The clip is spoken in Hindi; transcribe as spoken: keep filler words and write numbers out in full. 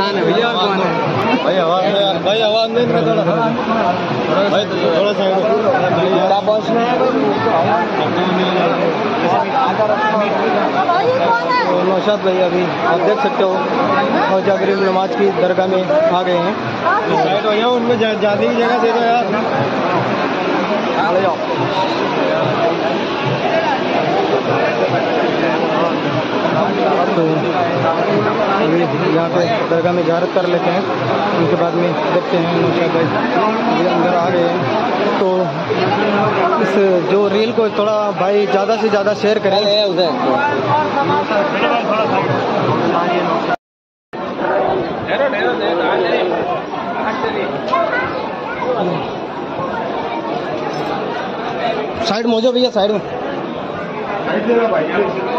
कौन है भैया, कौन है भाई? आवाज भाई, आवाज नहीं थोड़ा भाई, थोड़ा सा क्या पहुंचना है तो नौशाद भाई अभी आप देख सकते हो और जागरी नमाज की दरगाह में आ गए हैं। साइड हो जाओ, उनमें जाने की जगह दे दो यार। आ जाओ तो अभी यहाँ पे दरगाह में ज़ियारत कर लेते हैं, उनके बाद में देखते हैं नौशाद भाई अभी अंदर आ गए हैं। तो इस जो रील को थोड़ा भाई ज़्यादा से ज़्यादा शेयर करें उधर। साइड में हो जाओ भैया, साइड में।